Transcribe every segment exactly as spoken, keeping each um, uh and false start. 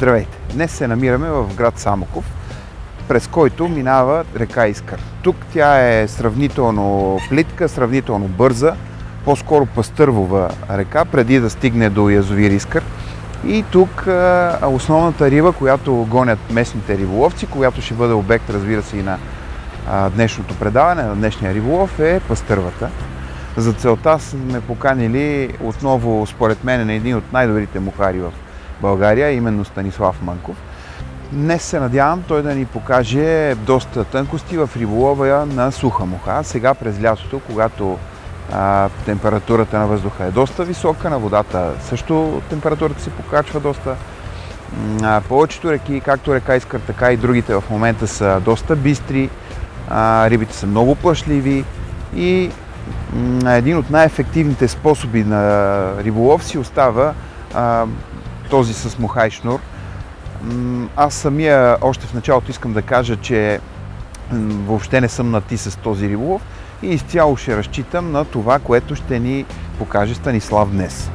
Здравейте! Днес се намираме в град Самоков, през който минава река Искър. Тук тя е сравнително плитка, сравнително бърза, по-скоро пастървова река, преди да стигне до язовир Искър. И тук а, основната риба, която гонят местните риболовци, която ще бъде обект, разбира се, и на а, днешното предаване, на днешния риболов, е пастървата. За целта сме поканили отново, според мен, на един от най-добрите мухари в България, именно Станислав Мънков. Днес се надявам той да ни покаже доста тънкости в риболова на суха муха. Сега през лятото, когато а, температурата на въздуха е доста висока, на водата също температурата се покачва доста. А, повечето реки, както река Искър, така и другите в момента са доста бистри, а, рибите са много плашливи и м, един от най-ефективните способи на риболов си остава а, този с муха и шнур. Аз самия още в началото искам да кажа, че въобще не съм на ти с този риболов и изцяло ще разчитам на това, което ще ни покаже Станислав днес.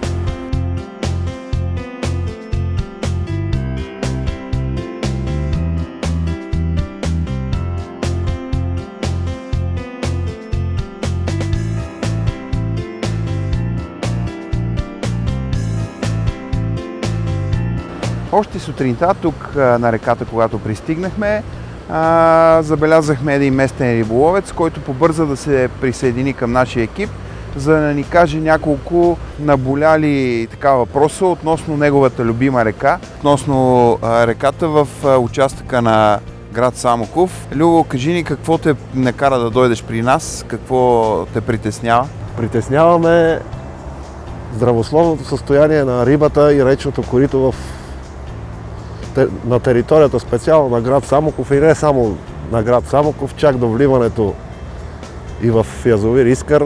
Още сутринта тук на реката, когато пристигнахме, забелязахме един местен риболовец, който побърза да се присъедини към нашия екип, за да ни каже няколко наболяли така въпроса относно неговата любима река, относно реката в участъка на град Самоков. Любо, кажи ни какво те накара да дойдеш при нас, какво те притеснява? Притесняваме здравословното състояние на рибата и речното корито в на територията специално на град Самоков и не само на град Самоков, чак до вливането и в язовир Искър.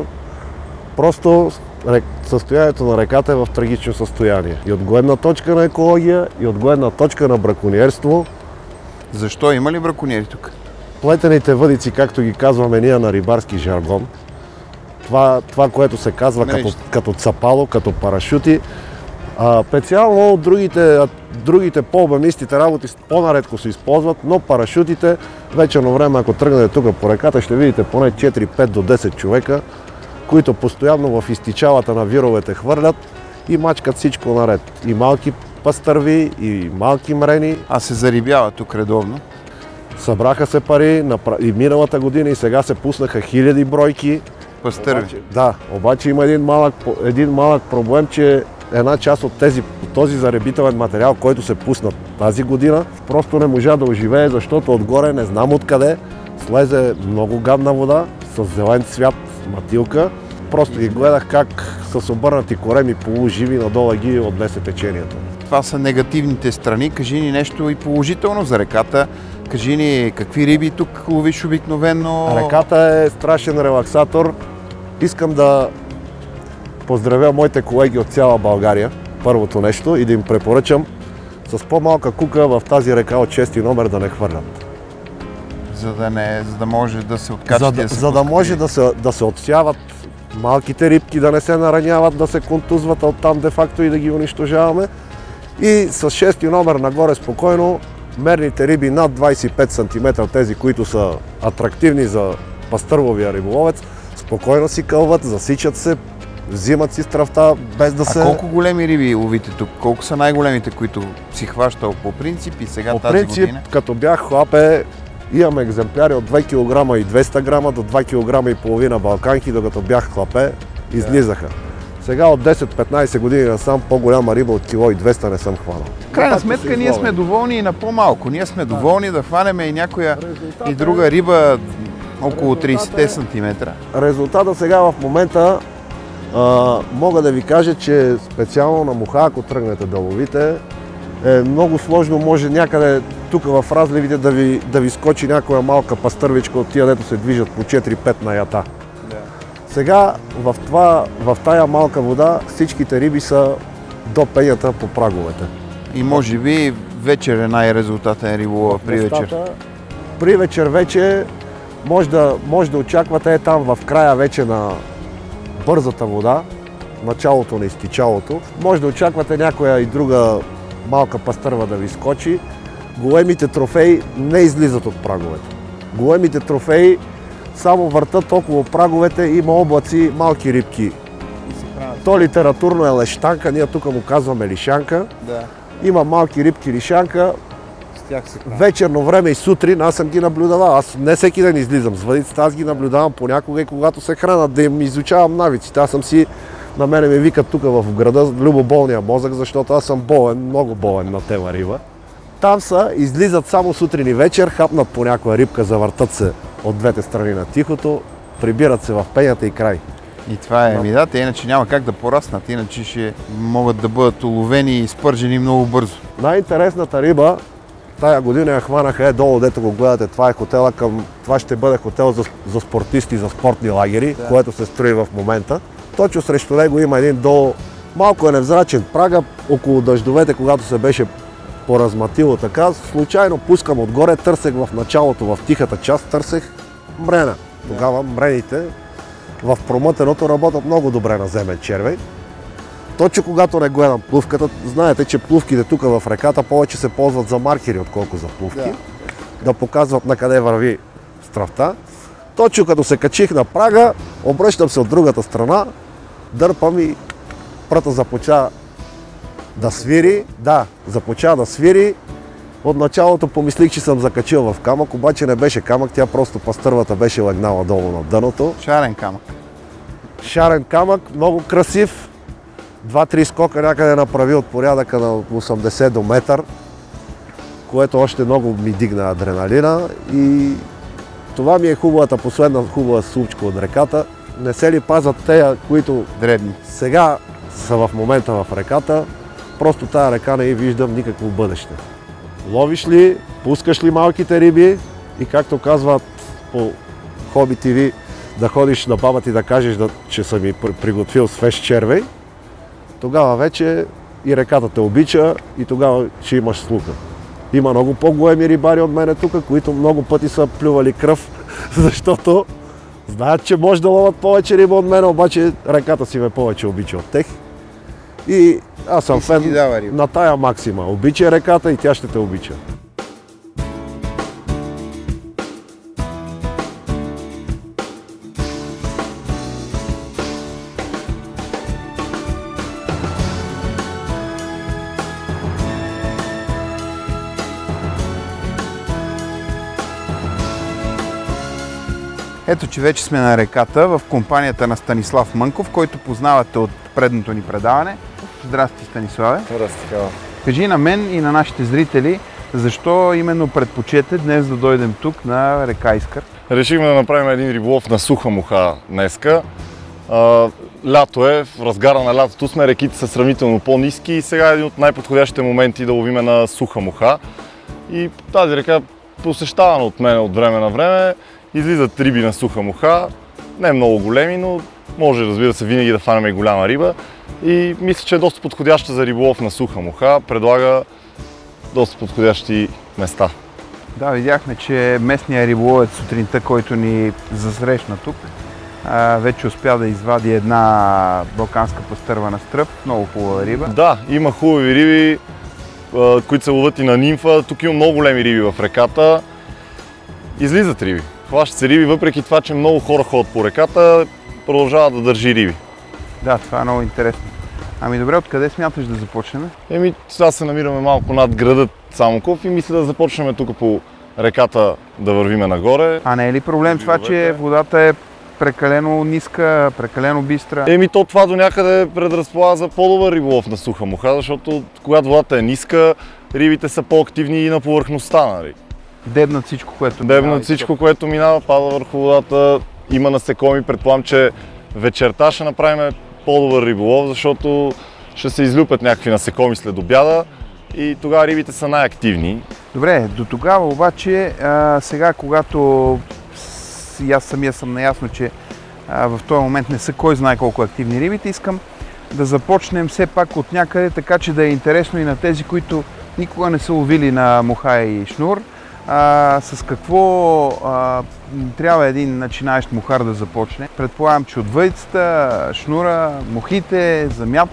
Просто състоянието на реката е в трагично състояние. И от гледна точка на екология, и от гледна точка на бракониерство. Защо? Има ли бракониери тук? Плетените въдици, както ги казваме ние на рибарски жаргон, това, това което се казва като, като цапало, като парашути, а, специално другите Другите по-обемистите работи по-наредко се използват, но парашутите вечерно време, ако тръгнете тук по реката, ще видите поне четири, пет до десет човека, които постоянно в изтичалата на вировете хвърлят и мачкат всичко наред. И малки пастърви, и малки мрени. А се зарибява тук редовно? Събраха се пари и миналата година, и сега се пуснаха хиляди бройки. Пастърви? Обаче, да, обаче има един малък, един малък проблем, че една част от тези, този заребителен материал, който се пусна тази година, просто не можа да оживее, защото отгоре, не знам откъде, слезе много гадна вода с зелен цвят, матилка. Просто ги гледах как с обърнати кореми полуживи надолу ги отнесе течението. Това са негативните страни. Кажи ни нещо и положително за реката. Кажи ни какви риби тук ловиш обикновено. Реката е страшен релаксатор. Искам да поздравя моите колеги от цяла България, първото нещо, и да им препоръчам с по-малка кука в тази река от шести номер да не хвърлят. За да, не, за да може да се откачат. За да, да, се за да може да се, да се отсяват малките рибки, да не се нараняват, да се контузват оттам де-факто и да ги унищожаваме. И с шести номер нагоре спокойно, мерните риби над двадесет и пет сантиметра, тези, които са атрактивни за пастървовия риболовец, спокойно си кълват, засичат се, взимат си страфта, без да се... А колко големи риби ловите тук? Колко са най-големите, които си хващал по принцип и сега по тази принцип, година? Като бях хлапе, имаме екземпляри от два килограма и двеста грама до два килограма и половина балканки, докато бях хлапе, излизаха. Сега от десет-петнадесет години насам по-голяма риба от кило и двеста не съм хванал. В крайна сметка ние сме доволни и на по-малко. Ние сме доволни да хванем и някоя и друга риба около тридесет сантиметра. Резултата сега в момента а, мога да ви кажа, че специално на муха, ако тръгнете да ловите, е много сложно. Може някъде тук в разливите да ви, да ви скочи някоя малка пастървичка от тия, дето се движат по четири-пет на ята. Сега в, това, в тая малка вода всичките риби са до пенята по праговете. И може би вечер е най-резултатен риболов при вечер. При вечер вече може да, може да очаквате е там в края вече на бързата вода, началото на изтичалото. Може да очаквате някоя и друга малка пастърва да ви скочи. Големите трофеи не излизат от праговете. Големите трофеи само въртат около праговете, има облаци, малки рибки. То литературно е лещанка, ние тук му казваме лишанка. Да. Има малки рибки лишанка. Вечерно време и сутрин аз съм ги наблюдавал. Аз не всеки ден излизам с въдицата, аз ги наблюдавам понякога и когато се хранат, да им изучавам навиците. Аз съм си, на мене ми викат тук в града любоболния мозък, защото аз съм болен, много болен на тема риба. Там са, излизат само сутрин и вечер, хапнат по някоя рибка, завъртат се от двете страни на тихото, прибират се в пенята и край. И това е, ми да, те иначе няма как да пораснат, иначе ще могат да бъдат уловени и спържени много бързо. Най-интересната риба, тая година я хванаха, е долу, дето го гледате, това е хотела към, това ще бъде хотел за, за спортисти, за спортни лагери, да. Което се строи в момента. Точно срещу него има един долу, малко е невзрачен прага, около дъждовете, когато се беше поразматило така, случайно пускам отгоре, търсех в началото, в тихата част, търсех мрена. Тогава мрените в промътеното работят много добре на земен червей. Точно когато не гледам плувката, знаете, че плувките тук в реката повече се ползват за маркери, отколко за плувки. Да, да показват на къде върви стравта. Точно като се качих на прага, обръщам се от другата страна, дърпам и пръта започва да свири. Да, започва да свири. От началото помислих, че съм закачил в камък, обаче не беше камък, тя просто пастървата беше легнала долу на дъното. Шарен камък. Шарен камък, много красив. Два-три скока някъде направи от порядъка на осемдесет до метър, което още много ми дигна адреналина и това ми е хубавата, последна хубава случка от реката. Не се ли пазят тея, които дребни сега са в момента в реката, просто тая река не и виждам никакво бъдеще. Ловиш ли, пускаш ли малките риби и както казват по Хоби ТВ, да ходиш на баба ти да кажеш, да, че съм ми приготвил свеж червей, тогава вече и реката те обича и тогава ще имаш слуха. Има много по-големи рибари от мене тук, които много пъти са плювали кръв, защото знаят, че може да ловят повече риба от мен, обаче реката си ме повече обича от тех. И аз съм фен на тая максима. Обичай реката и тя ще те обича. Ето, че вече сме на реката в компанията на Станислав Мънков, който познавате от предното ни предаване. Здрасти, Станиславе. Здрасти, Хава. Кажи на мен и на нашите зрители, защо именно предпочете днес да дойдем тук на река Искър? Решихме да направим един риболов на суха муха днеска. А, лято е, в разгара на лятото сме, реките са сравнително по-ниски и сега е един от най-подходящите моменти да ловиме на суха муха. И тази река, посещавана от мен от време на време, излизат риби на суха муха, не много големи, но може, разбира се, винаги да фанем и голяма риба. И мисля, че е доста подходяща за риболов на суха муха, предлага доста подходящи места. Да, видяхме, че местният риболовец сутринта, който ни засрещна тук, вече успя да извади една балканска пастърва на стръв, много хубава риба. Да, има хубави риби, които се ловят и на нимфа. Тук има много големи риби в реката. Излизат риби. Хващат се риби, въпреки това, че много хора ходят по реката, продължава да държи риби. Да, това е много интересно. Ами добре, откъде смяташ да започнем? Еми, сега се намираме малко над градът Самоков и мисля да започнем тук по реката да вървиме нагоре. А не е ли проблем това, че водата е прекалено ниска, прекалено бистра? Еми, то това до някъде предразполага за по-добър риболов на суха муха, защото когато водата е ниска, рибите са по-активни и на повърхността, нали? Дебнат всичко, което минава. Дебнат всичко, което минава, пада върху водата, има насекоми. Предполагам, че вечерта ще направим по-добър риболов, защото ще се излюпят някакви насекоми след обяда и тогава рибите са най-активни. Добре, до тогава обаче, а, сега когато и аз самия съм наясно, че а, в този момент не са кой знае колко активни рибите, искам да започнем все пак от някъде, така че да е интересно и на тези, които никога не са ловили на муха и шнур. А, с какво а, трябва един начинаещ мухар да започне? Предполагам, че от въдицата, шнура, мухите, замятането.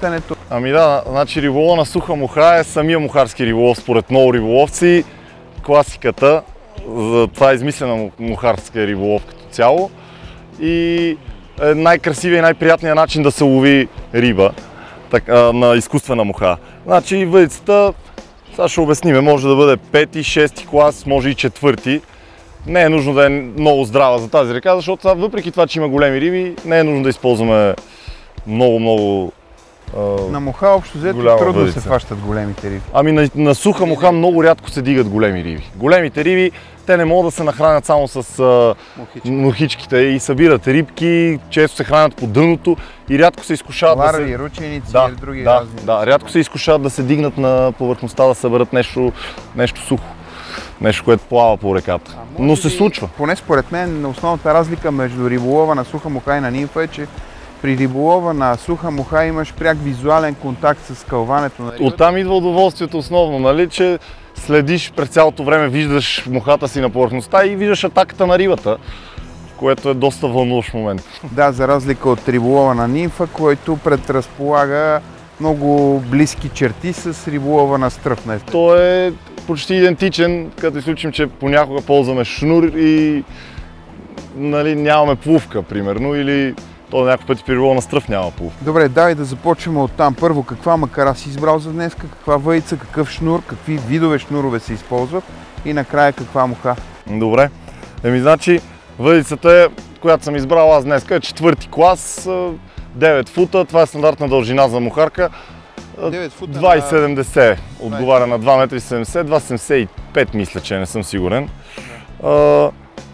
Ами да, значи риболова на суха муха е самия мухарски риболов според много риболовци. Класиката, за това е измислена мухарска риболов като цяло и е най-красивия и най-приятният начин да се лови риба така, на изкуствена муха. Значи въдицата, сега ще обясним, може да бъде пети, шести клас, може и четвърти. Не е нужно да е много здрава за тази река, защото въпреки това, че има големи риби, не е нужно да използваме много-много на муха общо взето трудно въдица. Се фащат големите риби. Ами на, на суха муха много рядко се дигат големи риби. Големите риби, те не могат да се нахранят само с а, Мухички. мухичките и събират рибки, често се хранят по дъното и рядко се изкушават ларви, да се... рученици да, и други да, разни. Да, рядко се изкушават да се дигнат на повърхността, да съберат нещо, нещо сухо. Нещо, което плава по реката. Но се случва. Поне според мен основната разлика между риболова на суха муха и на нимфа е, че при риболова на суха муха имаш пряк визуален контакт с кълването на рибата. Оттам идва удоволствието основно, нали, че следиш през цялото време, виждаш мухата си на повърхността и виждаш атаката на рибата, което е доста вълнуващ момент. Да, за разлика от риболова на нимфа, който предразполага много близки черти с риболова на стръв. Той е почти идентичен, като изключим, че понякога ползваме шнур и нали, нямаме плувка, примерно, или то някакъв пъти при риболова на стръв няма плувка. Добре, дай да започнем от там. Първо, каква макара си избрал за днес, каква въдица, какъв шнур, какви видове шнурове се използват и накрая каква муха. Добре, еми значи въдицата, е, която съм избрал аз днес, е четвърти клас, девет фута, това е стандартна дължина за мухарка. два и седемдесет отговаря на два метра и седемдесет, два седемдесет и пет мисля, че не съм сигурен. А,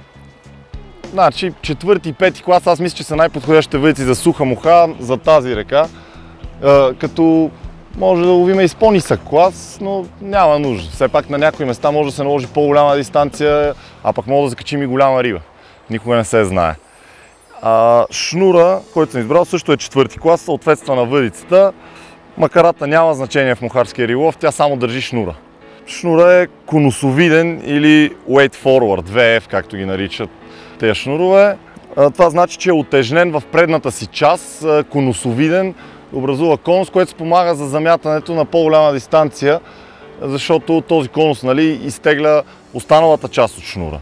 значи четвърти и пети клас, аз мисля, че са най-подходящите въдици за суха муха за тази река. А, като може да ловим и с по-нисък клас, но няма нужда. Все пак на някои места може да се наложи по-голяма дистанция, а пък може да закачим и голяма риба. Никога не се знае. А, шнура, който съм избрал, също е четвърти клас, съответства на въдицата. Макарата няма значение в мухарския риболов, тя само държи шнура. Шнура е конусовиден или weight forward, две еф, както ги наричат тези шнурове. Това значи, че е утежнен в предната си част, конусовиден, образува конус, което спомага за замятането на по-голяма дистанция, защото този конус, нали, изтегля останалата част от шнура.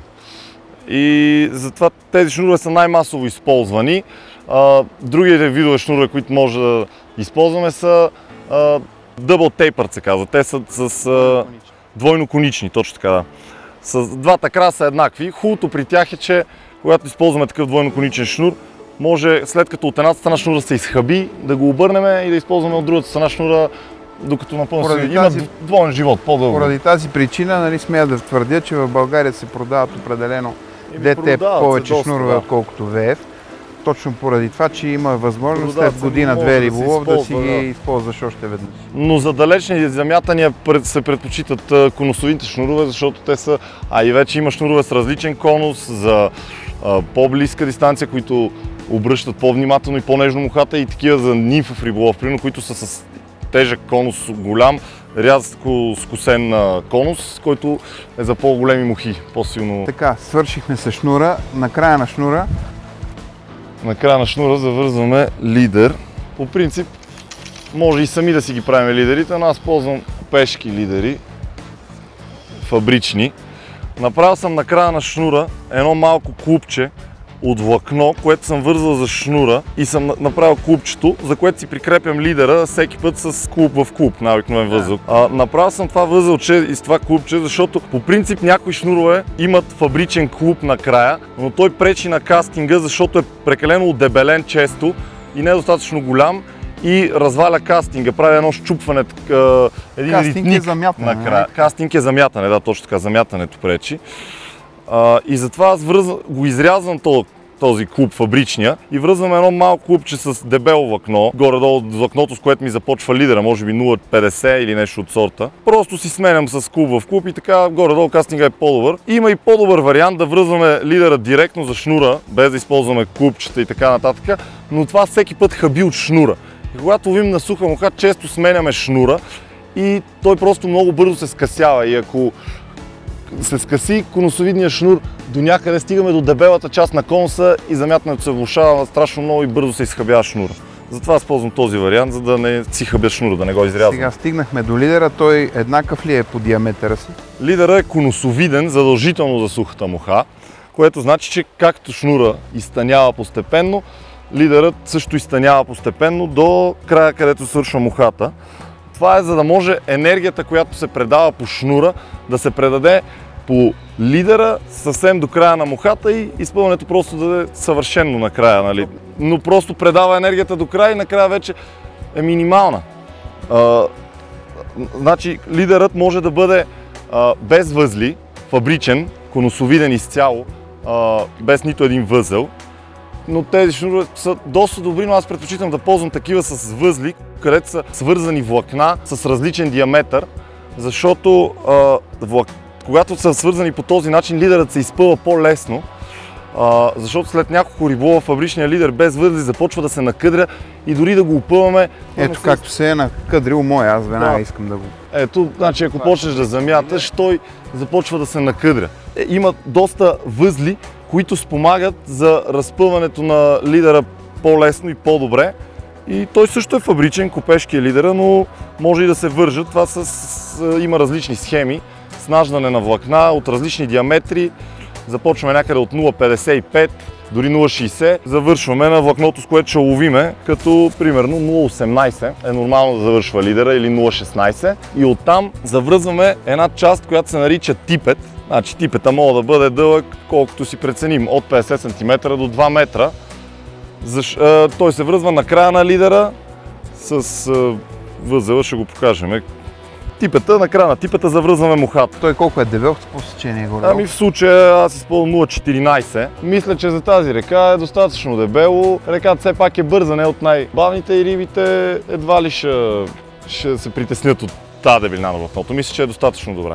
И затова тези шнурове са най-масово използвани. Другите видове шнурове, които може да използваме, са double tapered, се казва. Те са с а, двойно конични, точно така, да. С двата края са еднакви. Хубавото при тях е, че когато използваме такъв двойно коничен шнур, може след като от едната страна шнура се изхъби, да го обърнем и да използваме от другата страна шнура, докато напълно се има двоен живот, по-дълго. Поради тази причина, нали, смея да твърдя, че в България се продават определено ди ти повече доста, шнурове, да, отколкото ви еф. Точно поради това, че има възможност след година-две риболов да, да си ги да. използваш още веднъж. Но за далечни замятания се предпочитат конусовите шнурове, защото те са, а и вече има шнурове с различен конус за по-близка дистанция, които обръщат по-внимателно и по-нежно мухата, и такива за нимфов риболов, примерно, които са с тежък конус, голям, рязко скосен конус, който е за по-големи мухи, по-силно. Така, свършихме с шнура. На края на шнура На края на шнура завързваме лидер. По принцип, може и сами да си ги правим лидерите, но аз ползвам пешки лидери, фабрични. Направил съм на края на шнура едно малко клубче от влакно, което съм вързал за шнура, и съм направил клубчето, за което си прикрепям лидера всеки път с клуб в клуб, най-обикновен възел. А, направил съм това възелче и с това клубче, защото по принцип някои шнурове имат фабричен клуб накрая, но той пречи на кастинга, защото е прекалено удебелен често и не е достатъчно голям и разваля кастинга, прави едно щупване, един кастинг ритник е замятане, накрая. Кастинг е замятане, да, точно така, замятането пречи. Uh, и затова аз връзвам, го изрязвам този, този клуб, фабричния, и връзвам едно малко клубче с дебело влакно, горе-долу влакното, с което ми започва лидера, може би нула цяло петдесет или нещо от сорта. Просто си сменям с клуб в клуб и така горе-долу кастинга е по-добър. Има и по-добър вариант да връзваме лидера директно за шнура, без да използваме клубчета и така нататък, но това всеки път хаби от шнура. И когато ловим на суха муха, често сменяме шнура и той просто много бързо се скъсява, и ако се скъси конусовидния шнур, до някъде стигаме до дебелата част на конуса и замятането се влошава страшно много и бързо се изхабява шнура. Затова аз ползвам този вариант, за да не си хабя шнура, да не го изрязвам. Сега стигнахме до лидера, той еднакъв ли е по диаметъра си? Лидера е конусовиден, задължително за сухата муха, което значи, че както шнура изтънява постепенно, лидерът също изтънява постепенно до края, където свършва мухата. Това е за да може енергията, която се предава по шнура, да се предаде по лидера съвсем до края на мухата и изпълнението просто да е съвършено на края. Нали? Но просто предава енергията до края и накрая вече е минимална. А, значи лидерът може да бъде а, без възли, фабричен, конусовиден изцяло, а, без нито един възел. Но тези шнурове са доста добри, но аз предпочитам да ползвам такива с възли, където са свързани влакна с различен диаметър, защото а, влак... когато са свързани по този начин, лидерът се изпъва по-лесно, а, защото след няколко риболова фабричния лидер без възли започва да се накъдря и дори да го опъваме. Ето с... както се е накъдрил моя, аз веднага да. искам да го... Ето, значи ако почнеш да замяташ, той започва да се накъдря. Е, има доста възли, които спомагат за разпъването на лидера по-лесно и по-добре. И той също е фабричен, копешки е лидера, но може и да се вържат. Това с, с, има различни схеми, снаждане на влакна от различни диаметри. Започваме някъде от нула цяло петдесет и пет, дори нула цяло шейсет. Завършваме на влакното, с което ще ловиме, като примерно нула цяло осемнадесет е нормално да завършва лидера или нула цяло шестнадесет. И оттам завръзваме една част, която се нарича типет. Значи типета може да бъде дълъг колкото си преценим, от петдесет сантиметра до два метра. Защ... Той се връзва на края на лидера с възела, ще го покажем. Типета, на края на типета завръзваме мухата. Той колко е дебел, какво сечение е горе? Ами в случая аз използвам нула цяло четиринадесет. Мисля, че за тази река е достатъчно дебело. Реката все пак е бърза, не от най-бавните и рибите едва ли ще, ще се притеснят от тази дебелина на влакното. Мисля, че е достатъчно добре.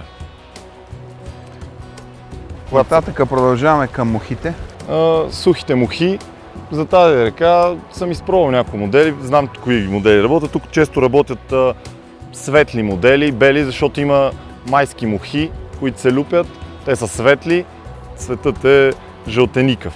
Нататък продължаваме към мухите. А, сухите мухи. За тази река съм изпробвал някои модели, знам кои модели работят. Тук често работят а, светли модели, бели, защото има майски мухи, които се люпят. Те са светли, цветът е жълтеникъв.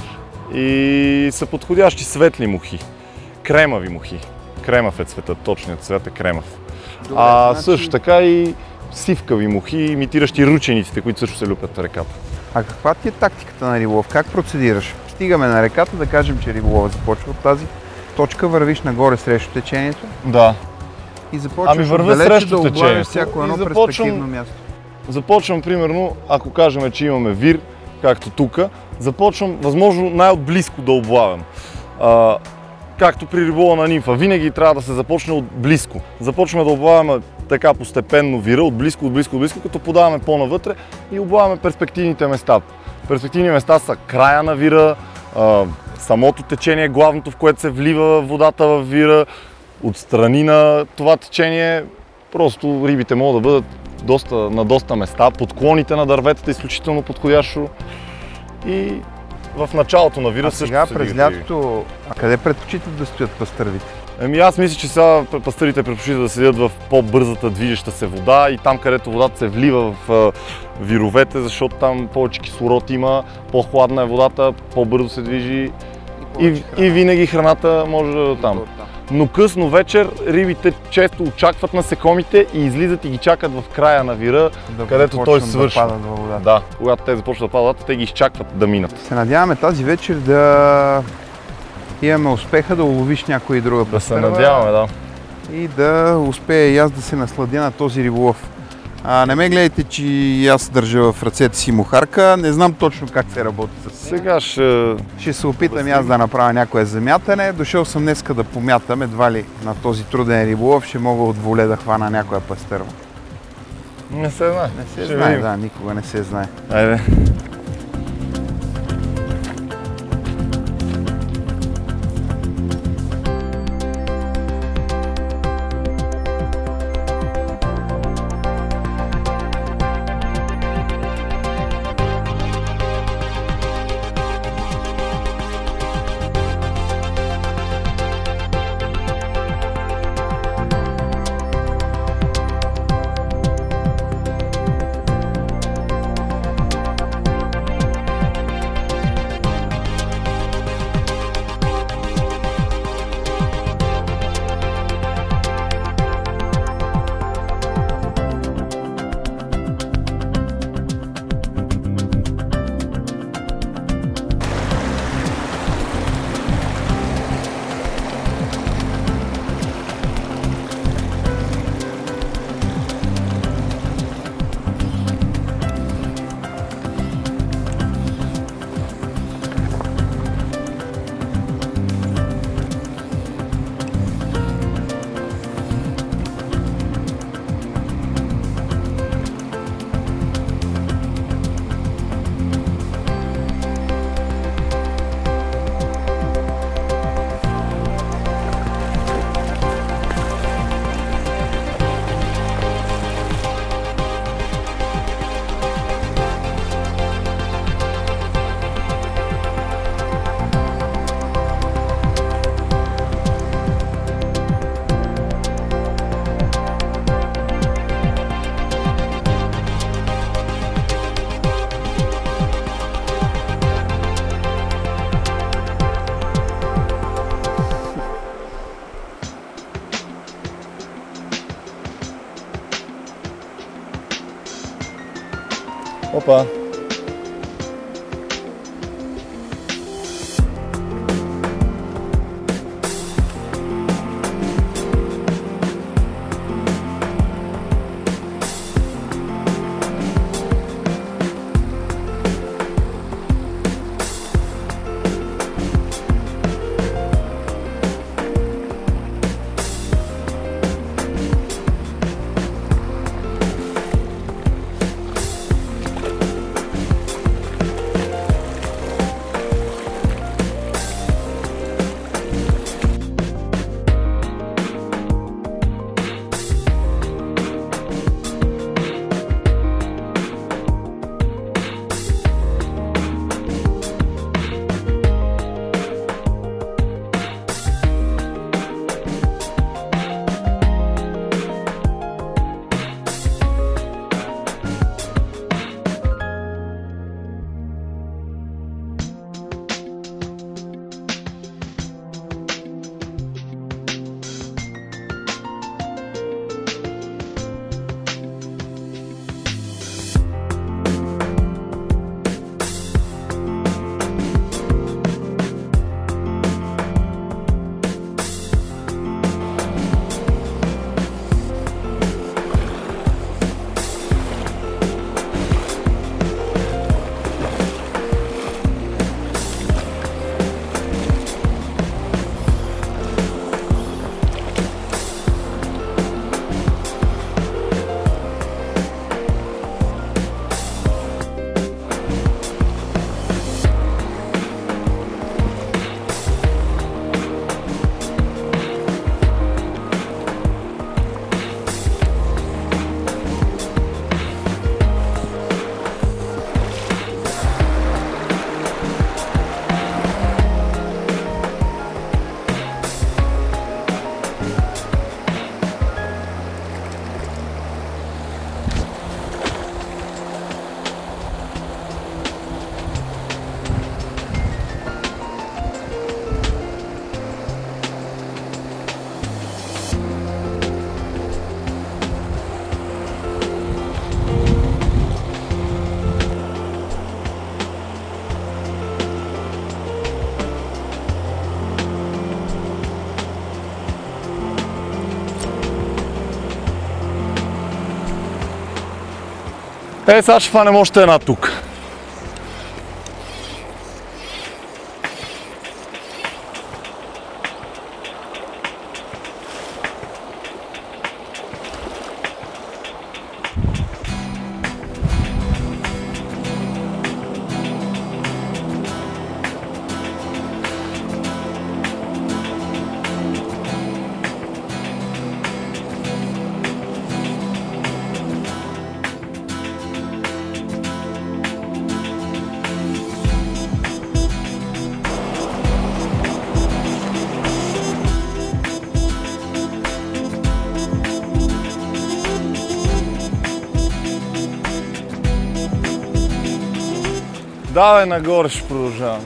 И са подходящи светли мухи, кремави мухи. Кремав е цветът, точният цвет е кремав. Добре, а значи... също така и сивкави мухи, имитиращи ручениците, които също се люпят в реката. А каква ти е тактиката на риболов? Как процедираш? Стигаме на реката, да кажем, че риболовът започва от тази точка, вървиш нагоре срещу течението. Да. И започваш ами отдалече да облавиш всяко едно започвам, перспективно място. Започвам, примерно, ако кажем, че имаме вир, както тук, започвам възможно най-отблизко да облавям. А, както при риболова на нимфа, винаги трябва да се започне от близко. Започваме да облавяме така постепенно вира, от близко, от близко, от близко, като подаваме по-навътре и облавяме перспективните места. Перспективни места са края на вира, а, самото течение, главното, в което се влива водата в вира, отстрани на това течение. Просто рибите могат да бъдат доста, на доста места, подклоните на дърветата изключително подходящо и в началото на вира също. А сега през лятото, а къде предпочитат да стоят пастървите? Еми аз мисля, че сега пастърите предпочитат да седят в по-бързата движеща се вода и там, където водата се влива в вировете, защото там повече кислород има, по-хладна е водата, по-бързо се движи и, и, и винаги храната може да е там. Но късно вечер рибите често очакват насекомите и излизат и ги чакат в края на вира, да където той свършва. Да, да, да, когато те започват да падат, те ги изчакват да минат. Се надяваме тази вечер да имаме успеха да уловиш някоя и друга пастърва. Да се надяваме, да. И да успея и аз да се насладя на този риболов. А, не ме гледайте, че и аз държа в ръцете си мухарка. Не знам точно как се работи с нея. Сега ще... Ще се опитам и аз да направя някое замятане. Дошъл съм днеска да помятам, едва ли на този труден риболов ще мога от воле да хвана някоя пастърва. Не се знае. Не се ще знае, видим. Да, никога не се знае. Айде. Опа! Е, сега ще фанем още една тук. Давай нагоре, ще продължавам.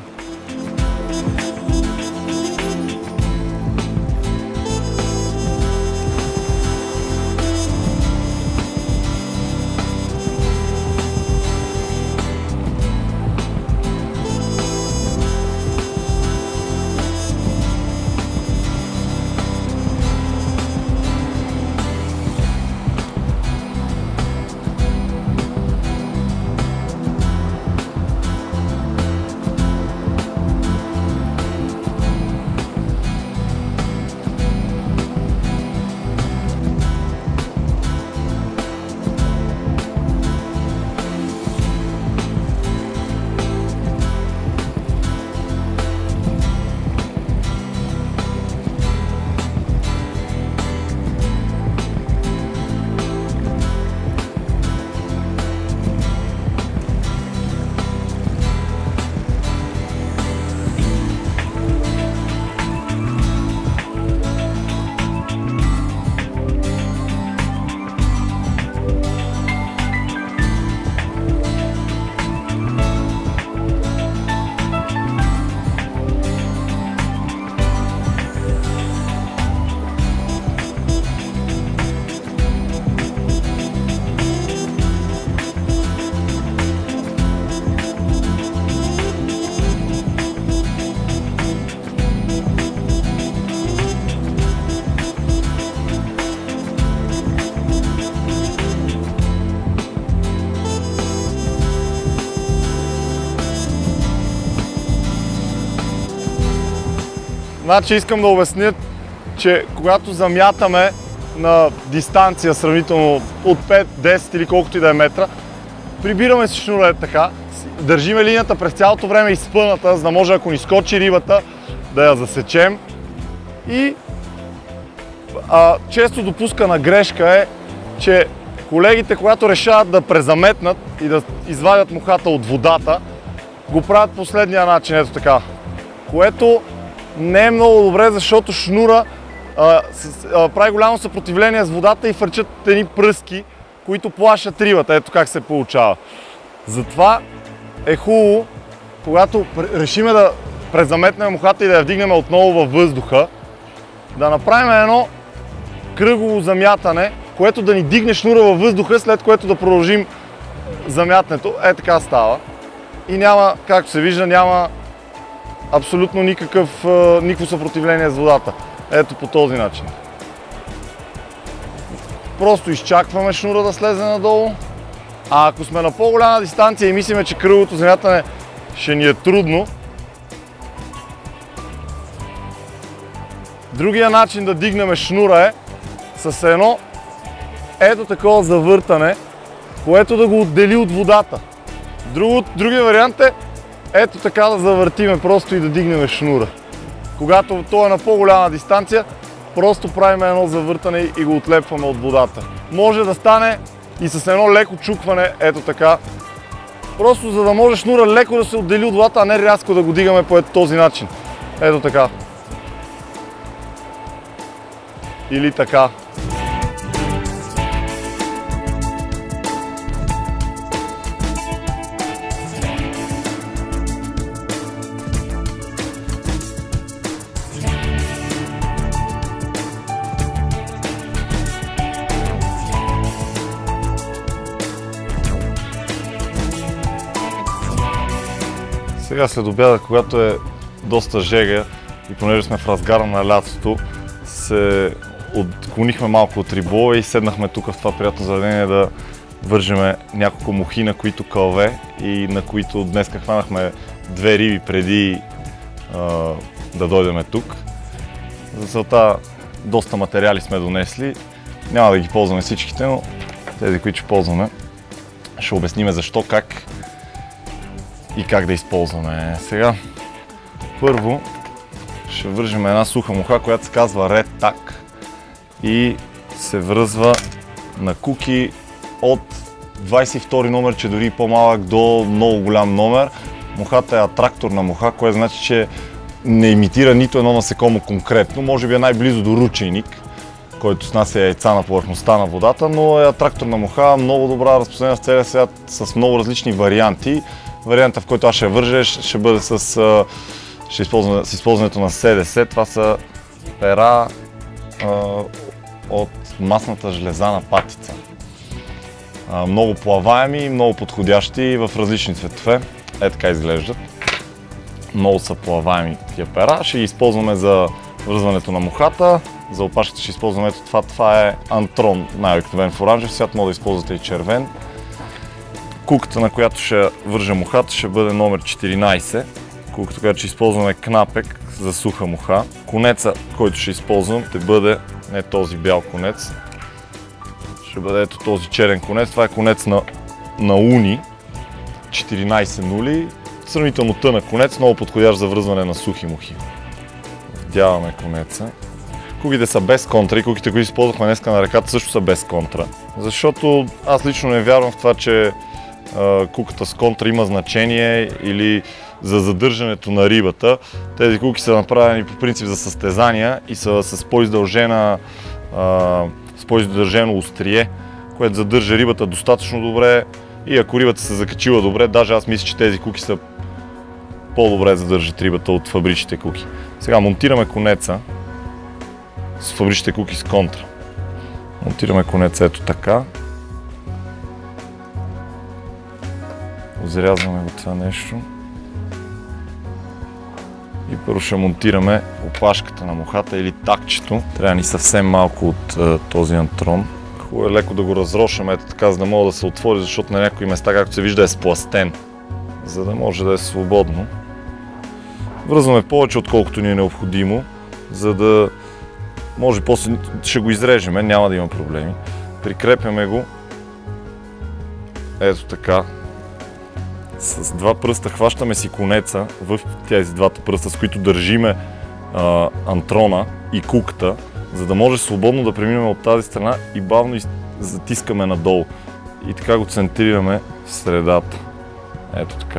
Значи искам да обясня, че когато замятаме на дистанция сравнително от пет, десет или колкото и да е метра, прибираме си шнура така, държиме линията през цялото време изпъната, за да може ако ни скочи рибата да я засечем. И а, често допускана грешка е, че колегите, когато решават да презаметнат и да извадят мухата от водата, го правят последния начин, ето така. Което не е много добре, защото шнура а, с, а, прави голямо съпротивление с водата и фърчат едни пръски, които плашат рибата. Ето как се получава. Затова е хубаво, когато решиме да презаметнем мухата и да я вдигнем отново във въздуха, да направим едно кръгово замятане, което да ни дигне шнура във въздуха, след което да продължим замятането. Е, така става. И няма, както се вижда, няма абсолютно никакъв, никакво съпротивление с водата. Ето по този начин. Просто изчакваме шнура да слезе надолу. А ако сме на по-голяма дистанция и мислиме, че кръговото замятане ще ни е трудно, другия начин да дигнем шнура е с едно ето такова завъртане, което да го отдели от водата. Друг, другия вариант е ето така да завъртиме просто и да дигнем шнура. Когато той е на по-голяма дистанция, просто правим едно завъртане и го отлепваме от водата. Може да стане и с едно леко чукване, ето така. Просто за да може шнура леко да се отдели от водата, а не рязко да го дигаме по този начин. Ето така. Или така. Сега след обяда, когато е доста жега и понеже сме в разгара на лятото, се отклонихме малко от риболова и седнахме тук в това приятно заведение да вържеме няколко мухи, на които кълве и на които днес хванахме две риби преди а, да дойдем тук. За целта доста материали сме донесли. Няма да ги ползваме всичките, но тези, които ще ползваме, ще обясним защо, как и как да използваме. Сега, първо ще вържем една суха муха, която се казва Red Tag и се връзва на куки от двайсет и втори номер, че дори по-малък до много голям номер. Мухата е атракторна муха, което значи, че не имитира нито едно насекомо конкретно. Може би е най-близо до ручейник, който снася яйца на повърхността на водата, но е атракторна муха, много добра, разпространена в целия свят с много различни варианти. Варианта, в който аз ще вържа, ще бъде с, ще използване, с използването на С Д С. Това са пера а, от масната железана патица. А, много плаваеми, много подходящи в различни цветове. Е така изглеждат. Много са плаваеми тия пера. Ще ги използваме за връзването на мухата. За опашката ще използваме ето това. Това е антрон, най-обикновен в оранжев свят. Може да използвате и червен. Куката, на която ще вържа мухата, ще бъде номер четиринайсет. Куката, която ще използваме, кнапек за суха муха. Конеца, който ще използвам, ще бъде не този бял конец. Ще бъде ето този черен конец. Това е конец на, на уни. четиринайсет нули. Сравнително тънък конец, много подходящ за връзване на сухи мухи. Вдяваме конеца. Куките са без контра и куките, които използвахме днеска на реката, също са без контра. Защото аз лично не вярвам в това, че а, куката с контра има значение или за задържането на рибата. Тези куки са направени по принцип за състезания и са с по-издължена, а, с по-издължено острие, което задържа рибата достатъчно добре и ако рибата се закачила добре, даже аз мисля, че тези куки са по-добре задържат рибата от фабричните куки. Сега монтираме конеца с фабричните куки с контра. Монтираме конеца ето така. Озрязваме го това нещо. И първо ще монтираме опашката на мухата или такчето. Трябва ни съвсем малко от е, този антрон. Хубаво е леко да го разрошаме, ето така, за да мога да се отвори, защото на някои места, както се вижда, е спластен. За да може да е свободно. Връзваме повече, отколкото ни е необходимо. за да може после ще го изрежеме, няма да има проблеми. Прикрепяме го ето така. С два пръста хващаме си конеца в тези двата пръста, с които държиме а, антрона и куката, за да може свободно да преминем от тази страна и бавно затискаме надолу. И така го центрираме в средата. Ето така.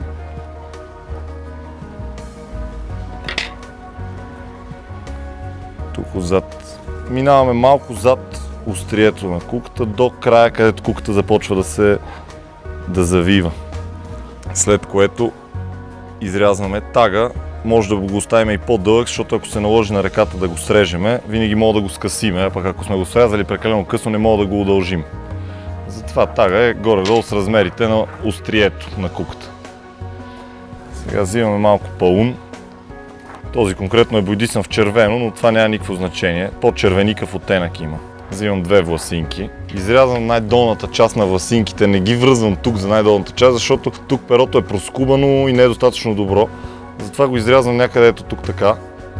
Тук отзад. Минаваме малко зад острието на куката до края, където куката започва да се да завива. След което изрязваме тага. Може да го оставим и по-дълъг, защото ако се наложи на ръката да го срежеме, винаги мога да го скъсиме, а пък ако сме го срязали прекалено късно, не мога да го удължим. Затова тага е горе-долу с размерите на острието на куката. Сега взимаме малко паун. Този конкретно е бойдисан в червено, но това няма никакво значение. По-червеникъв оттенък има. Взимам две власинки. Изрязвам най-долната част на власинките, не ги връзвам тук за най-долната част, защото тук перото е проскубано и не е достатъчно добро. Затова го изрязвам някъде ето тук така,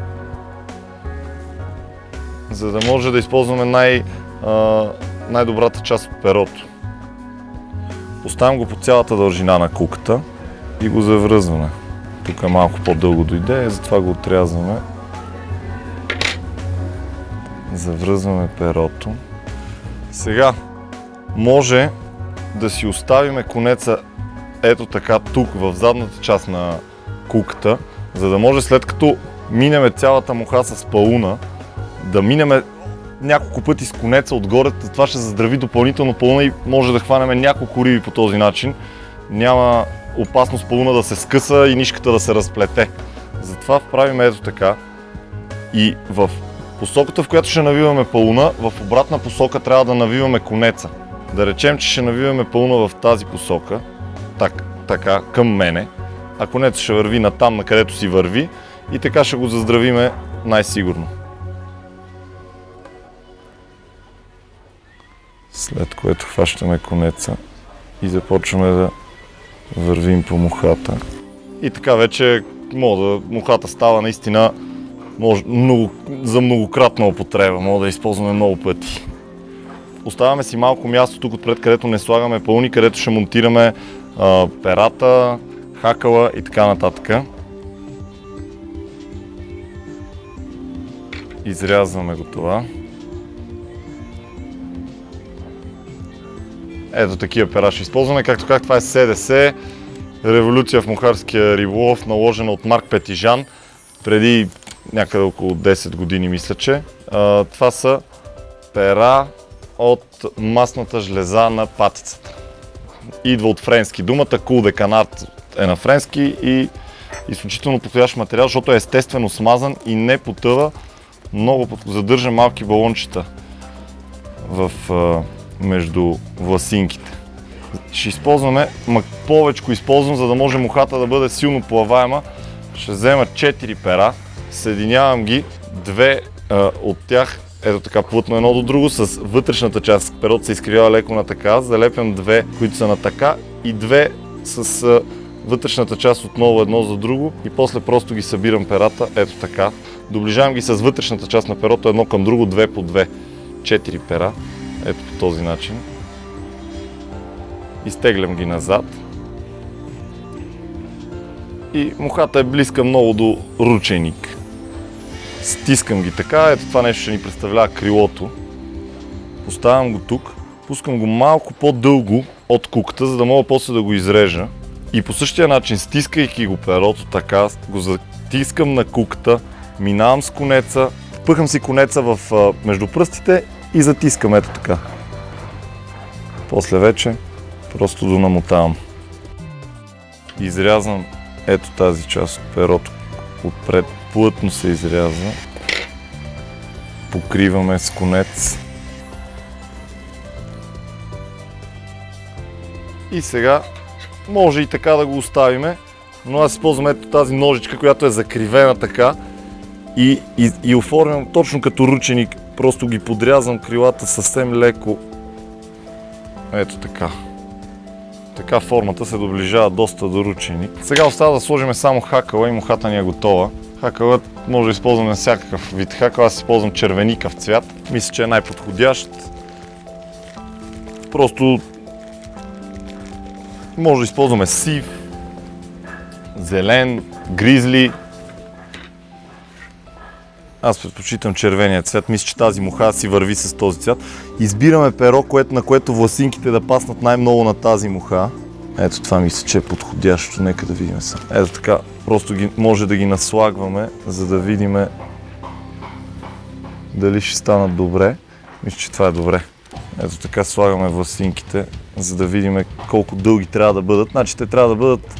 за да може да използваме най, а, най-добрата част от перото. Поставям го по цялата дължина на куката и го завръзваме. Тук е малко по-дълго дойде, затова го отрязваме. Завръзваме перото. Сега може да си оставиме конеца ето така тук, в задната част на куката, за да може след като минеме цялата муха с пауна, да минеме няколко пъти с конеца отгоре, това ще заздрави допълнително пауна и може да хванем няколко риби по този начин. Няма опасност пауна да се скъса и нишката да се разплете. Затова правим ето така и в посоката, в която ще навиваме пауна, в обратна посока трябва да навиваме конеца. Да речем, че ще навиваме пауна в тази посока, так, така, към мене, а конецът ще върви натам, на където си върви и така ще го заздравиме най-сигурно. След което хващаме конеца и започваме да вървим по мухата. И така вече мога да, мухата става наистина може, много, за многократна употреба, мога да използваме много пъти. Оставяме си малко място тук отпред, където не слагаме пауни, където ще монтираме а, перата, хакала и така нататък. Изрязваме го това. Ето такива пера ще използваме. Както как това е СДС, революция в мухарския риболов, наложена от Марк Петижан преди някъде около десет години, мисля, че. А, това са пера от масната жлеза на патицата. Идва от френски думата, кул де канард е на френски и изключително подходящ материал, защото е естествено смазан и не потъва, много задържа малки балончета в, а, между власинките. Ще използваме, ма повечко използвам, за да може мухата да бъде силно плаваема. Ще взема четири пера, съединявам ги, две а, от тях ето така плътно едно до друго, с вътрешната част. Перото се изкривява леко на така, залепям две, които са на така и две с а, вътрешната част отново едно за друго и после просто ги събирам перата, ето така. Доближавам ги с вътрешната част на перото едно към друго, две по две. Четири пера, ето по този начин. Изтеглям ги назад. И мухата е близка много до ручейник. Стискам ги така, ето това нещо ще ни представлява крилото. Поставям го тук, пускам го малко по-дълго от куката, за да мога после да го изрежа. И по същия начин, стискайки го перото така, го затискам на куката, минавам с конеца, пъхам си конеца в, между пръстите и затискам ето така. После вече просто донамотавам. Изрязвам ето тази част от перото отпред, плътно се изрязва. Покриваме с конец. И сега може и така да го оставиме, но аз използвам ето тази ножичка, която е закривена така и, и, и оформям точно като рученик. Просто ги подрязвам крилата съвсем леко. Ето така. Така формата се доближава доста до рученик. Сега остава да сложим само хакала и мухата ни е готова. Хакълът може да използваме всякакъв вид хакъл, аз използвам червеникав цвят. Мисля, че е най-подходящ. Просто може да използваме сив, зелен, гризли. Аз предпочитам червения цвят. Мисля, че тази муха си върви с този цвят. Избираме перо, което, на което власинките да паснат най-много на тази муха. Ето това мисля, че е подходящо. Нека да видим са. Ето така, просто ги, може да ги наслагваме, за да видим дали ще станат добре. Мисля, че това е добре. Ето така слагаме власинките, за да видим колко дълги трябва да бъдат. Значи те трябва да бъдат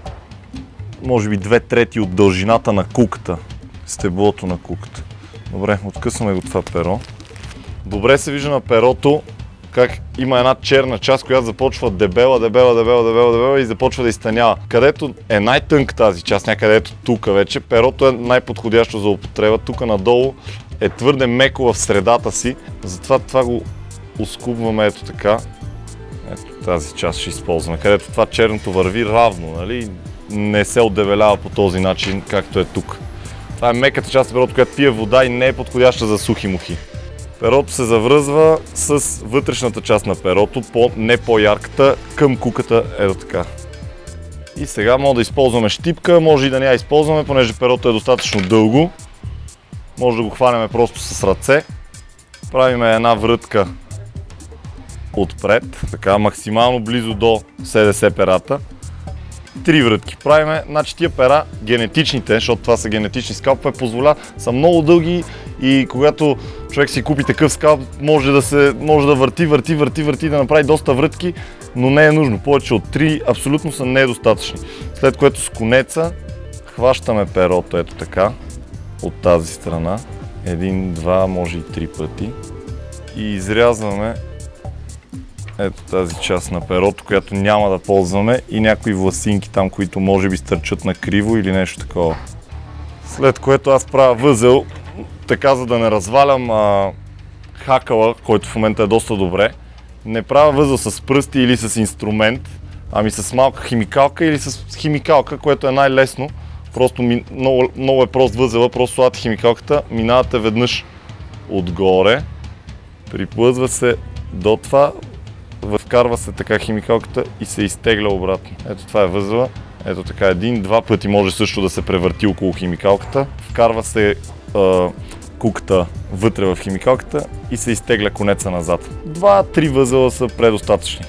може би две трети от дължината на куката. Стеблото на куката. Добре, откъсваме го това перо. Добре се вижда на перото как има една черна част, която започва дебела, дебела, дебела, дебела, дебела и започва да изтънява. Където е най-тънка тази част, някъде ето тук вече, перото е най-подходящо за употреба. Тук надолу е твърде меко в средата си, затова това го оскубваме ето така. Ето тази част ще използваме, където това черното върви равно, нали? Не се отдебелява по този начин, както е тук. Това е меката част на перото, която пие вода и не е подходяща за сухи мухи. Перото се завръзва с вътрешната част на перото, по не по-ярката, към куката, ето така. И сега може да използваме щипка, може и да не я използваме, понеже перото е достатъчно дълго. Може да го хванеме просто с ръце. Правиме една врътка отпред, така максимално близо до седемдесет перата. Три врътки правиме, значи тия пера, генетичните, защото това са генетични скалпове, позволя, са много дълги и когато човек си купи такъв скалп, може да, се, може да върти, върти, върти, върти, да направи доста врътки, но не е нужно. Повече от три абсолютно са недостатъчни. След което с конеца хващаме перото, ето така, от тази страна, един, два, може и три пъти и изрязваме ето тази част на перото, която няма да ползваме и някои власинки там, които може би стърчат на криво или нещо такова. След което аз правя възел, така за да не развалям а, хакъла, който в момента е доста добре. Не правя възел с пръсти или с инструмент, ами с малка химикалка или с химикалка, което е най-лесно. Просто ми, много, много е прост възела, просто слагате химикалката, минавате веднъж отгоре, приплъзва се до това, вкарва се така химикалката и се изтегля обратно. Ето това е възела. Ето така един-два пъти може също да се превърти около химикалката. Вкарва се а, куката вътре в химикалката и се изтегля конеца назад. Два-три възела са предостатъчни.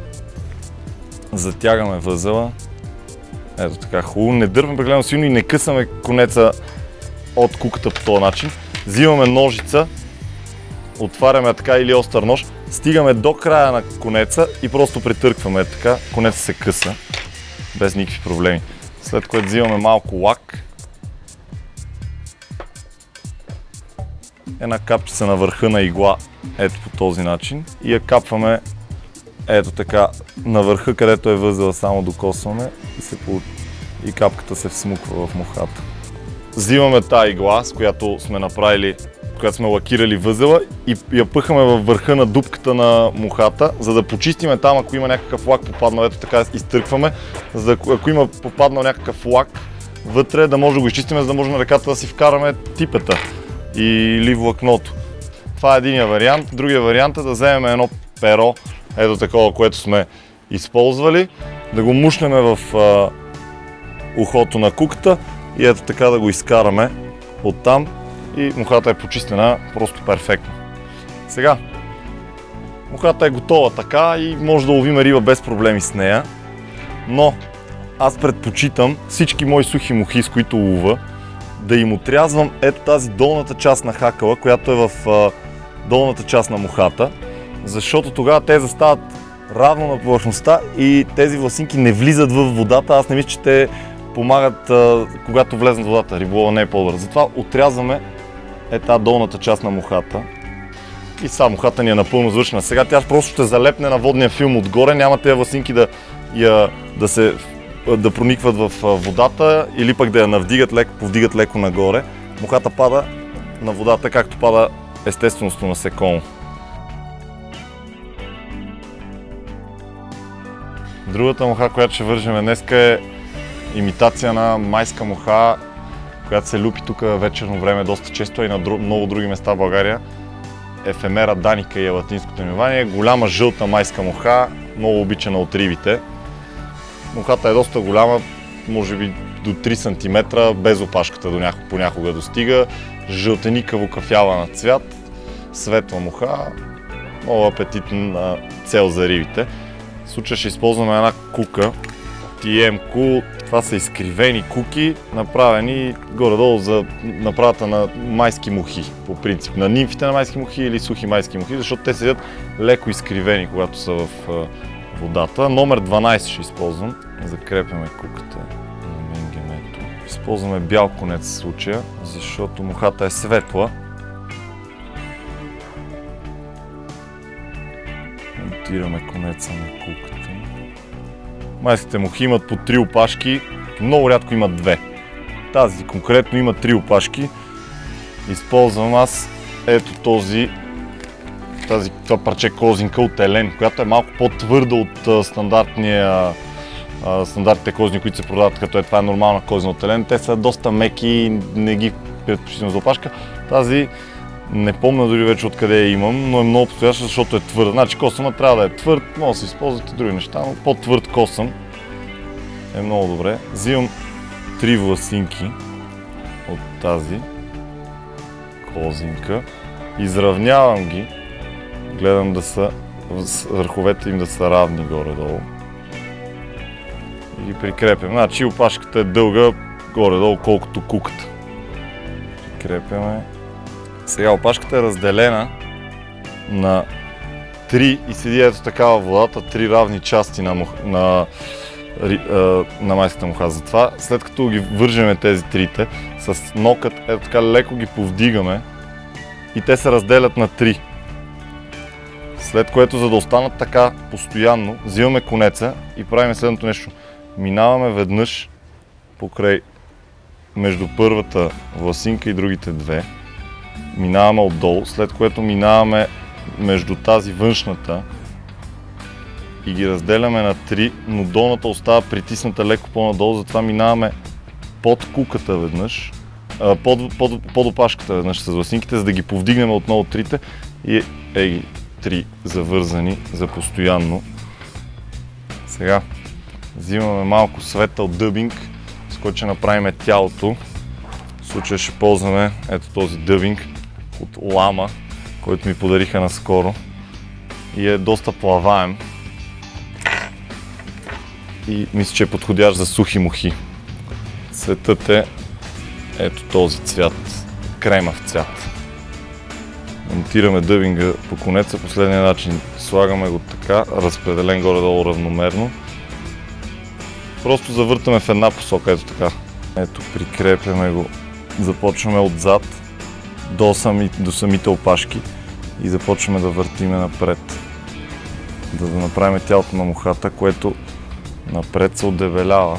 Затягаме възела. Ето така хубаво. Не дърпаме прекалено силно и не късаме конеца от куката по този начин. Взимаме ножица, отваряме така или остър нож, стигаме до края на конеца и просто притъркваме така. Конеца се къса, без никакви проблеми. След което взимаме малко лак, една капчица на върха на игла, ето по този начин и я капваме ето така на върха, където е възела, само докосваме и, се, и капката се всмуква в мухата. Взимаме тази игла, с която сме направили, която сме лакирали възела и я пъхаме във върха на дупката на мухата, за да почистиме там, ако има някакъв лак попаднал, ето така изтъркваме, за да, ако има попаднал някакъв лак вътре, да може да го изчистиме, за да може на ръката да си вкараме типета или влакното. Това е единия вариант. Другия вариант е да вземем едно перо, ето такова, което сме използвали, да го мушнем в а, ухото на куката и ето така да го изкараме оттам и мухата е почистена просто перфектно. Сега, мухата е готова така и може да ловим риба без проблеми с нея, но аз предпочитам всички мои сухи мухи, с които лова, да им отрязвам ето тази долната част на хакъла, която е в а, долната част на мухата, защото тогава те застават равно на повърхността и тези власинки не влизат в водата. Аз не мисля, че те помагат, а, когато влезнат в водата. Риболова не е по-добър. Затова отрязваме е тази долната част на мухата и сега мухата ни е напълно завършена. Сега тя просто ще залепне на водния филм отгоре, няма тези власинки да, я, да, се, да проникват в водата или пък да я навдигат леко, повдигат леко нагоре. Мухата пада на водата, както пада естественото насекомо. Другата муха, която ще вържем днес, е имитация на майска муха която се люпи тук вечерно време доста често и на дру... много други места в България. Ефемера даника е латинското наименование. Голяма жълта майска муха, много обичана от рибите. Мухата е доста голяма, може би до три сантиметра, без опашката до няко... понякога достига. Жълтеникаво кафява на цвят, светла муха, много апетитна цел за рибите. В случая ще използваме една кука, Ти Ем Ку. Това са изкривени куки, направени горе-долу за направата на майски мухи, по принцип. На нимфите на майски мухи или сухи майски мухи, защото те седят леко изкривени, когато са в водата. Номер дванайсет ще използвам. Закрепяме куката на мингемето. Използваме бял конец в случая, защото мухата е светла. Монтираме конеца на куката. Майските мухи имат по три опашки, много рядко имат две. Тази конкретно има три опашки. Използвам аз ето този, тази, това парче козинка от елен, която е малко по-твърда от стандартния, стандартните козини, които се продават, като е това е нормална козина от елен. Те са доста меки и не ги предпочитам за опашка. Тази не помня дори вече откъде я имам, но е много подходяща, защото е твърда. Значи косъма трябва да е твърд, може да се използват и други неща, но по-твърд косъм е много добре. Взимам три власинки от тази козинка, изравнявам ги, гледам да са, върховете им да са равни горе-долу и ги прикрепям. Значи опашката е дълга горе-долу колкото куката. Прикрепяме. Сега опашката е разделена на три и седи ето такава водата, три равни части на, мух, на, на майската муха. Затова, след като ги вържеме тези трите, с нокът ето така леко ги повдигаме и те се разделят на три. След което, за да останат така постоянно, взимаме конеца и правим следното нещо. Минаваме веднъж покрай между първата власинка и другите две. Минаваме отдолу, след което минаваме между тази външната и ги разделяме на три, но долната остава притисната леко по-надолу, затова минаваме под куката веднъж, под, под, под опашката веднъж с власинките, за да ги повдигнем отново трите и е ги три завързани за постоянно. Сега взимаме малко светъл дъбинг, с който ще направим тялото. В случая ще ползваме ето този дъбинг от лама, който ми подариха наскоро и е доста плаваем и мисля, че е подходящ за сухи мухи. Цветът е ето този цвят, кремав цвят. Монтираме дъбинга по конеца последния начин. Слагаме го така, разпределен горе-долу равномерно. Просто завъртаме в една посока, ето така. Ето, прикрепяме го. Започваме отзад до, сами, до самите опашки и започваме да въртиме напред. За да направим тялото на мухата, което напред се отдебелява.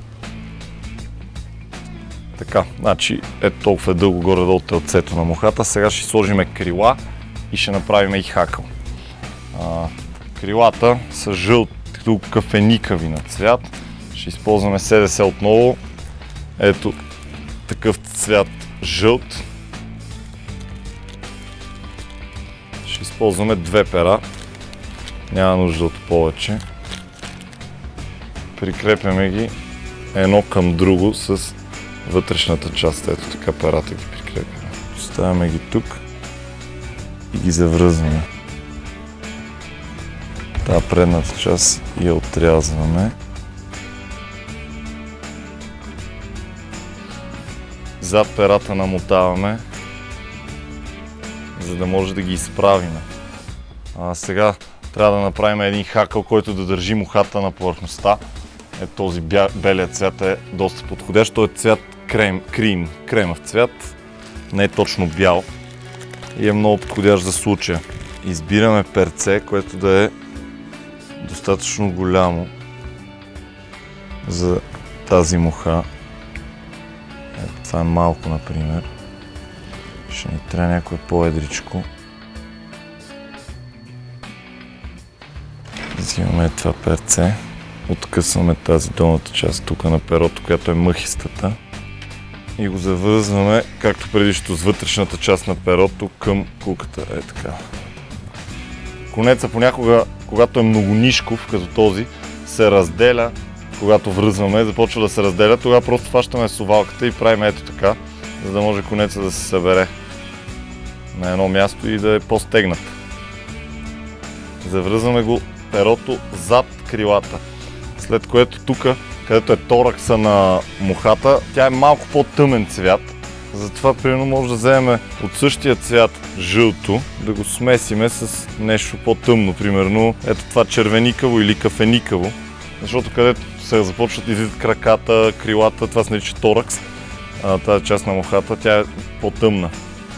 Така, значи ето толкова е дълго горе-долу телцето на мухата. Сега ще сложим крила и ще направим и хакъл. А, крилата са жълто кафеникави на цвят. Ще използваме С Д С отново. Ето такъв цвят жълт. Ще използваме две пера. Няма нужда от повече. Прикрепяме ги едно към друго с вътрешната част. Ето така перата ги прикрепяме. Поставяме ги тук и ги завръзваме. Тая предната част я отрязваме. Зад перата намотаваме, за да може да ги изправим. А сега трябва да направим един хакъл, който да държи мухата на повърхността. Е, този белият цвят е доста подходящ. Той е цвят крем, крем, кремов цвят, не е точно бял и е много подходящ за случая. Избираме перце, което да е достатъчно голямо за тази муха. Ето, това е малко, например. Ще ни трябва някое по-едричко. Взимаме това перце. Откъсваме тази долната част тук на перото, която е мъхистата. и го завързваме, както предишното, с вътрешната част на перото към куката. Е така. Конеца понякога, когато е многонишков, като този, се разделя, когато връзваме, започва да се разделя, тогава просто фащаме совалката и правим ето така, за да може конеца да се събере на едно място и да е по-стегнат. Завръзваме го перото зад крилата, след което тук, където е торакса на мухата, тя е малко по-тъмен цвят. Затова, примерно, може да вземем от същия цвят жълто, да го смесиме с нещо по-тъмно, примерно ето това червеникаво или кафеникаво, защото където се започват да излизат краката, крилата, това се нарича торакс, а, тази част на мухата, тя е по-тъмна.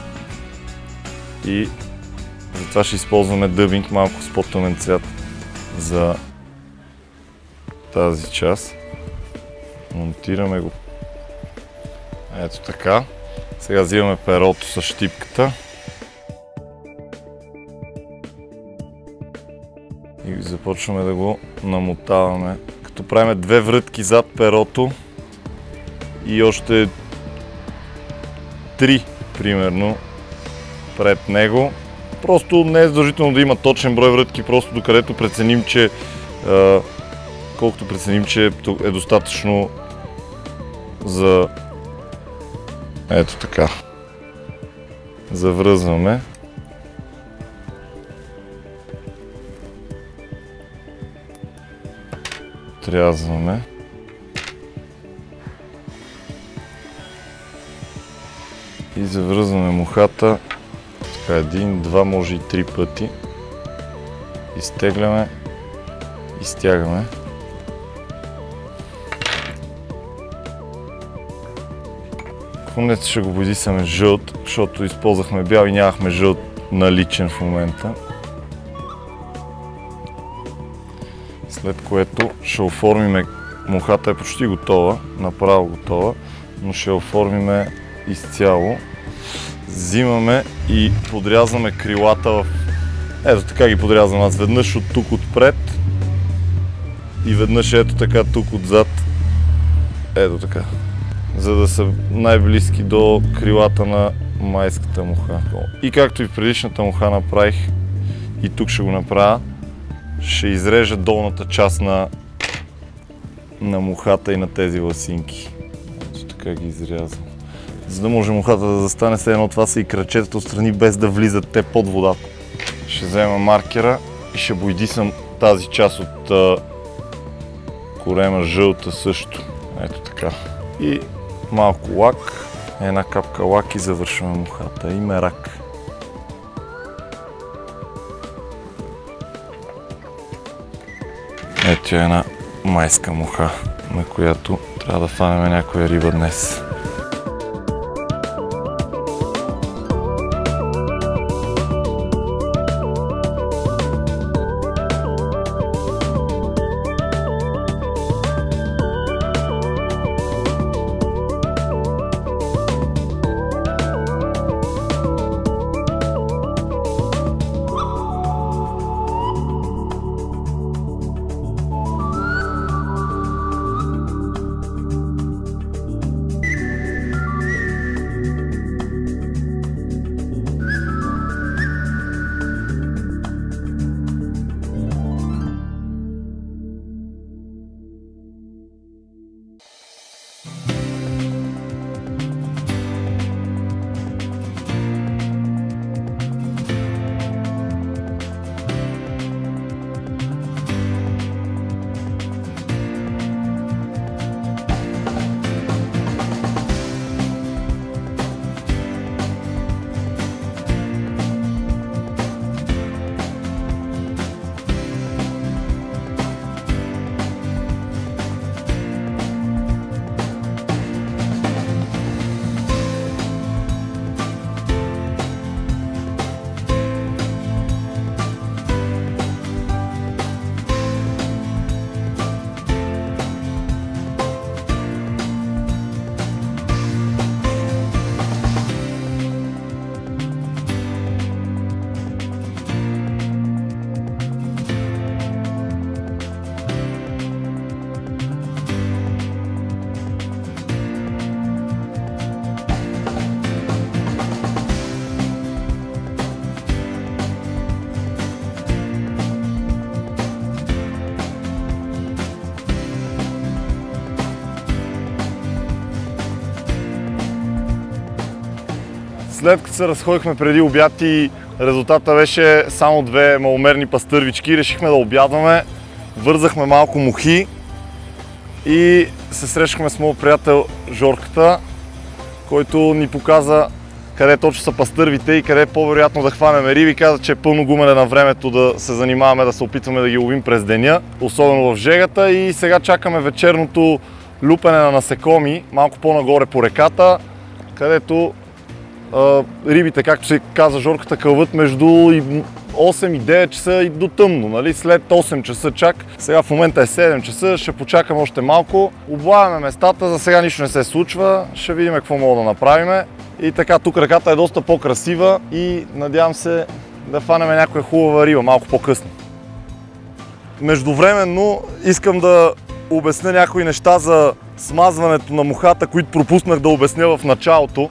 И затова ще използваме дъбинг малко с по-тъмен цвят за тази част. Монтираме го ето така. Сега взимаме перото с щипката и започваме да го намотаваме, като правим две врътки зад перото и още три, примерно, пред него. Просто не е задължително да има точен брой врътки, просто докъдето преценим, че колкото преценим, че е достатъчно за ето така. Завръзваме. Отрязваме. И завръзваме мухата така един, два, може и три пъти. Изтегляме. Изтягаме. Конец ще го бодисаме жълт, защото използвахме бял и нямахме жълт наличен в момента. След което ще оформиме, мухата е почти готова, направо готова, но ще оформиме изцяло. Взимаме и подрязваме крилата в... Ето така ги подрязвам аз, веднъж от тук отпред и веднъж ето така тук отзад. Ето така. За да са най-близки до крилата на майската муха. И както и в предишната муха направих, и тук ще го направя, ще изрежа долната част на, на мухата и на тези ласинки. Ето така ги изрязвам. За да може мухата да застане, все едно това са и крачетата отстрани, без да влизат те под водата. Ще взема маркера и ще бойдисам тази част от а, корема жълта също. Ето така. И малко лак, една капка лак и завършваме мухата и мерак. Ето е една майска муха, на която трябва да фанем някоя риба днес. След като се разходихме преди обяд и резултата беше само две маломерни пастървички, решихме да обядваме, вързахме малко мухи и се срещахме с моят приятел Жорката, който ни показа къде точно са пастървите и къде е по-вероятно да хванем риби. Каза, че е пълно гумене на времето да се занимаваме, да се опитваме да ги ловим през деня, особено в жегата, и сега чакаме вечерното люпене на насекоми, малко по-нагоре по реката, където а, рибите, както се каза Жорката, кълват между осем и девет часа и до тъмно, нали? След осем часа чак. Сега в момента е седем часа, ще почакаме още малко. Облавяме местата, за сега нищо не се случва, ще видим какво мога да направим. И така, тук реката е доста по-красива и надявам се да фанем някоя хубава риба малко по-късно. Междувременно искам да обясня някои неща за смазването на мухата, които пропуснах да обясня в началото.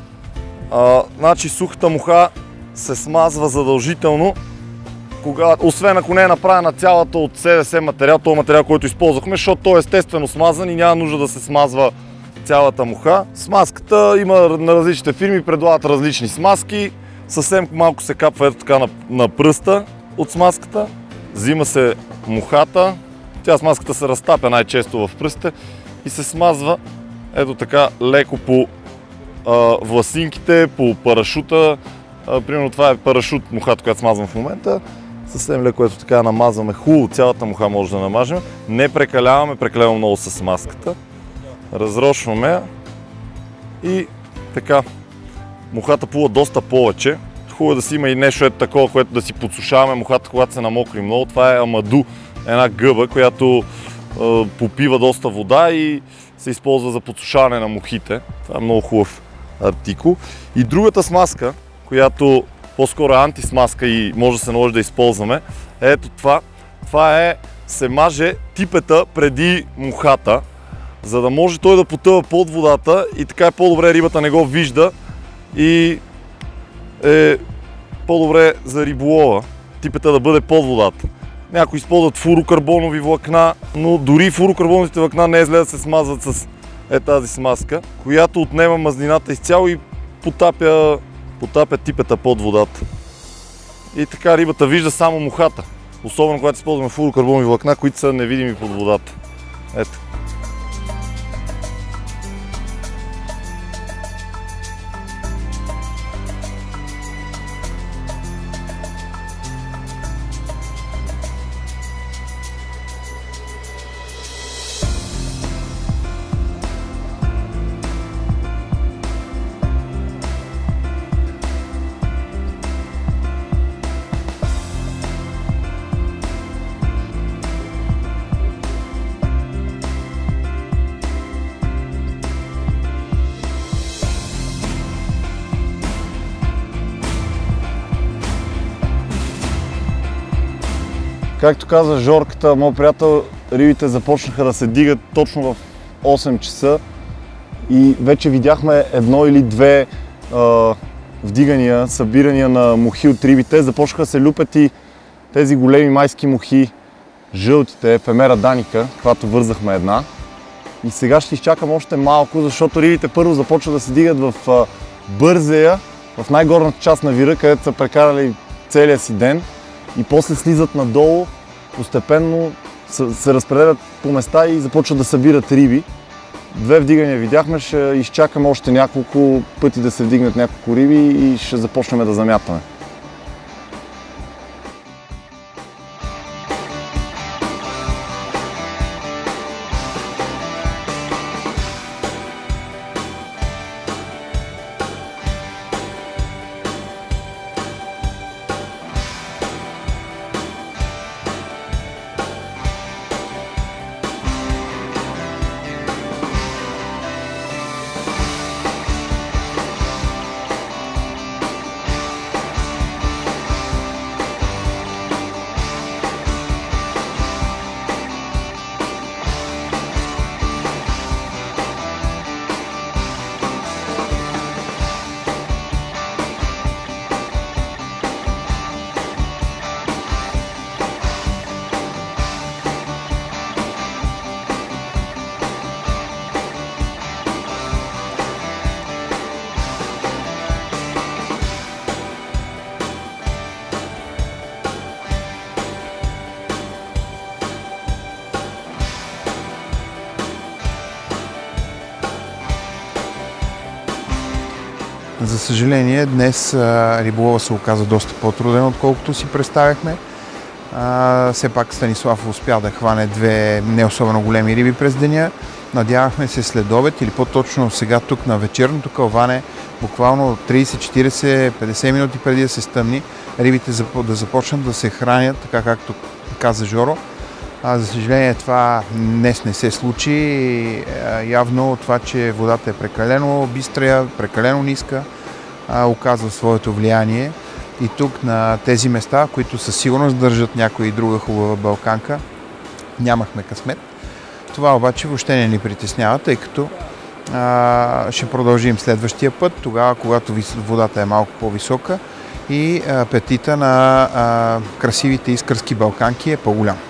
А, значи сухата муха се смазва задължително, кога, освен ако не е направена цялата от С Д С материал, този материал, който използвахме, защото той е естествено смазан и няма нужда да се смазва цялата муха. Смазката има на различните фирми, предлагат различни смазки. Съвсем малко се капва ето така на, на пръста от смазката. Взима се мухата. Тя смазката се разтапя най-често в пръстите и се смазва ето така леко по а, власинките, по парашута. А, примерно това е парашут мухата, която смазвам в момента. Съвсем леко ето така намазваме хубаво, цялата муха може да намажем. Не прекаляваме прекалено много с смазката. Разрошваме я и така, мухата плува доста повече. Хубаво е да си има и нещо ето такова, което да си подсушаваме мухата, когато се намокри много. Това е амаду, една гъба, която е, попива доста вода и се използва за подсушаване на мухите. Това е много хубав артикул. И другата смазка, която по-скоро е антисмазка и може да се наложи да използваме, е ето това. Това е, се маже типета преди мухата, за да може той да потъва под водата и така е по-добре, рибата не го вижда и е по-добре за риболова типета да бъде под водата. Някои използват флуорокарбонови влакна, но дори флуорокарбоновите влакна не е зле да се смазват с е тази смазка, която отнема мазнината изцяло и потапя, потапя типета под водата. И така рибата вижда само мухата, особено когато използваме флуорокарбонови влакна, които са невидими под водата. Ето. Както каза Жорката, моят приятел, рибите започнаха да се дигат точно в осем часа и вече видяхме едно или две а, вдигания, събирания на мухи от рибите. Започнаха да се люпят и тези големи майски мухи, жълтите, ефемера даника, когато вързахме една. И сега ще изчакам още малко, защото рибите първо започват да се дигат в а, бързея, в най-горната част на вира, където са прекарали целия си ден. И после слизат надолу, постепенно се разпределят по места и започват да събират риби. Две вдигания видяхме, ще изчакаме още няколко пъти да се вдигнат няколко риби и ще започнем да замятаме. За съжаление, днес а, риболова се оказа доста по-труден, отколкото си представяхме. А, все пак Станислав успя да хване две не особено големи риби през деня. Надявахме се след обед или по-точно сега тук на вечерното кълване, буквално трийсет, четирийсет, петдесет минути преди да се стъмни, рибите да започнат да се хранят, така както каза Жоро. А, за съжаление това днес не се случи. А, явно това, че водата е прекалено бистра, прекалено ниска, а, оказва своето влияние. И тук на тези места, които със сигурност държат някоя и друга хубава балканка, нямахме късмет. Това обаче въобще не ни притеснява, тъй като а, ще продължим следващия път, тогава когато водата е малко по-висока и апетита на а, красивите искърски балканки е по-голям.